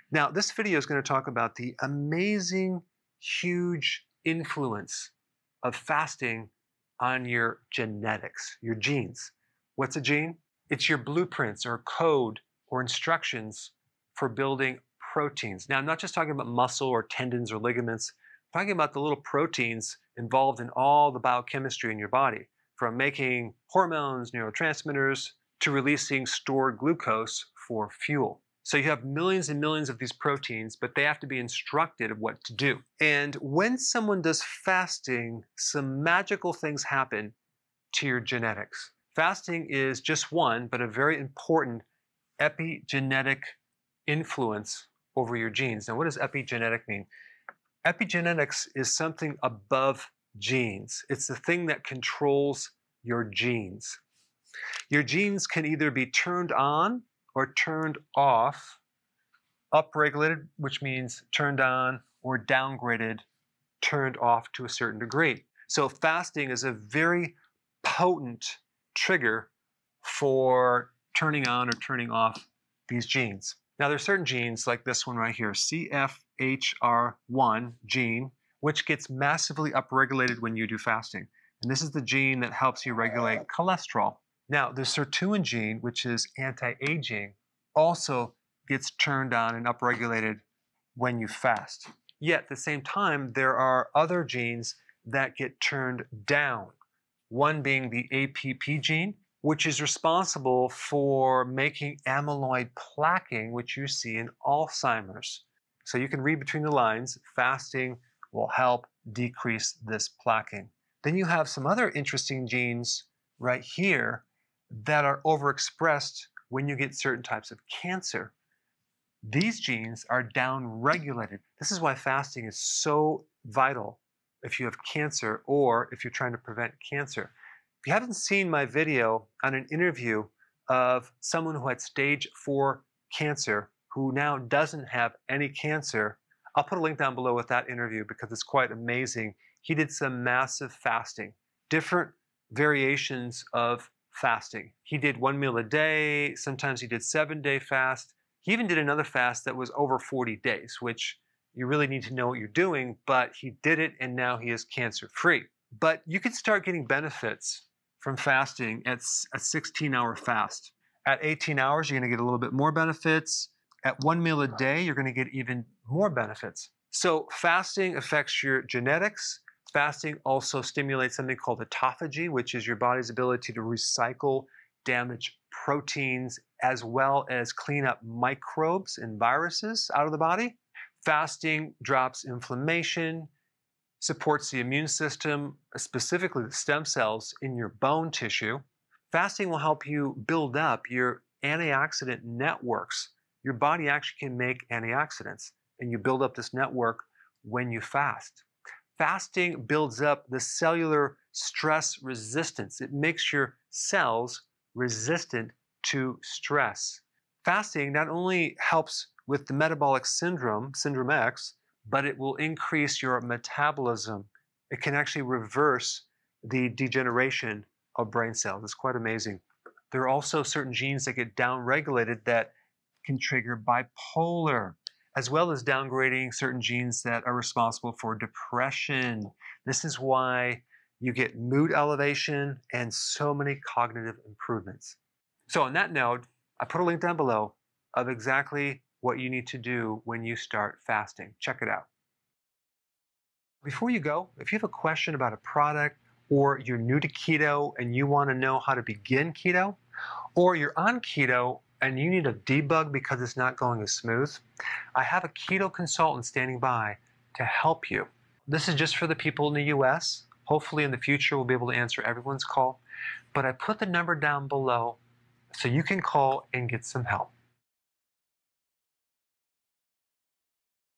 Now, this video is going to talk about the amazing, huge influence of fasting on your genetics, your genes. What's a gene? It's your blueprints or code or instructions for building proteins. Now, I'm not just talking about muscle or tendons or ligaments. I'm talking about the little proteins involved in all the biochemistry in your body, from making hormones, neurotransmitters, to releasing stored glucose for fuel. So you have millions and millions of these proteins, but they have to be instructed of what to do. And when someone does fasting, some magical things happen to your genetics. Fasting is just one, but a very important epigenetic influence over your genes. Now, what does epigenetic mean? Epigenetics is something above genes. It's the thing that controls your genes. Your genes can either be turned on or turned off, upregulated, which means turned on, or downgraded, turned off to a certain degree. So fasting is a very potent trigger for turning on or turning off these genes. Now, there's certain genes like this one right here, CFHR1 gene, which gets massively upregulated when you do fasting. And this is the gene that helps you regulate cholesterol. Now, the sirtuin gene, which is anti-aging, also gets turned on and upregulated when you fast. Yet, at the same time, there are other genes that get turned down. One being the APP gene, which is responsible for making amyloid plaquing, which you see in Alzheimer's. So you can read between the lines, fasting will help decrease this plaquing. Then you have some other interesting genes right here that are overexpressed when you get certain types of cancer. These genes are downregulated. This is why fasting is so vital if you have cancer or if you're trying to prevent cancer. If you haven't seen my video on an interview of someone who had stage 4 cancer who now doesn't have any cancer, I'll put a link down below with that interview because it's quite amazing. He did some massive fasting, different variations of fasting. He did 1 meal a day, sometimes he did 7-day fast. He even did another fast that was over 40 days, which you really need to know what you're doing, but he did it and now he is cancer-free. But you can start getting benefits from fasting at a 16-hour fast. At 18 hours, you're going to get a little bit more benefits. At 1 meal a day, you're going to get even more benefits. So fasting affects your genetics. Fasting also stimulates something called autophagy, which is your body's ability to recycle damaged proteins as well as clean up microbes and viruses out of the body. Fasting drops inflammation, supports the immune system, specifically the stem cells in your bone tissue. Fasting will help you build up your antioxidant networks. Your body actually can make antioxidants, and you build up this network when you fast. Fasting builds up the cellular stress resistance. It makes your cells resistant to stress. Fasting not only helps with the metabolic syndrome, Syndrome X, but it will increase your metabolism. It can actually reverse the degeneration of brain cells. It's quite amazing. There are also certain genes that get downregulated that can trigger bipolar, as well as downgrading certain genes that are responsible for depression. This is why you get mood elevation and so many cognitive improvements. So on that note, I put a link down below of exactly what you need to do when you start fasting. Check it out. Before you go, if you have a question about a product, or you're new to keto and you want to know how to begin keto, or you're on keto and you need a debug because it's not going as smooth, I have a keto consultant standing by to help you. This is just for the people in the US. Hopefully in the future we'll be able to answer everyone's call, but I put the number down below so you can call and get some help.